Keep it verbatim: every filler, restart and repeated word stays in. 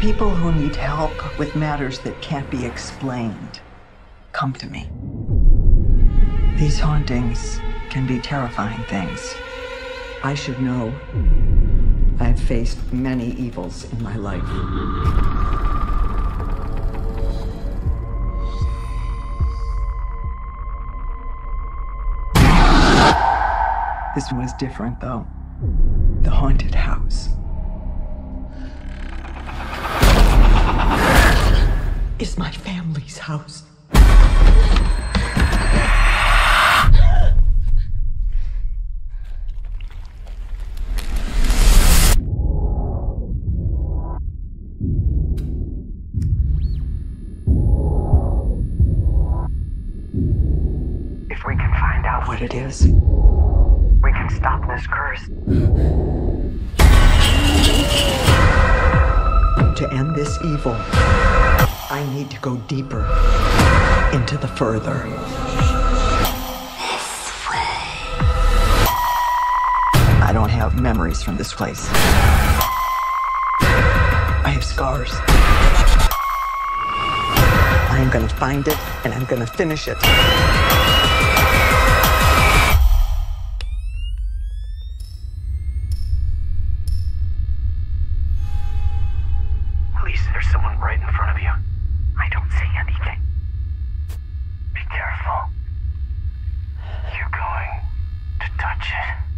People who need help with matters that can't be explained come to me. These hauntings can be terrifying things. I should know. I've faced many evils in my life. This one was different, though. The haunted house. It's my family's house. If we can find out what it is, we can stop this curse. To end this evil, I need to go deeper into the further. This way. I don't have memories from this place. I have scars. I am gonna find it, and I'm gonna finish it. Please, there's someone right in front of you. I don't see anything. Be careful. You're going to touch it.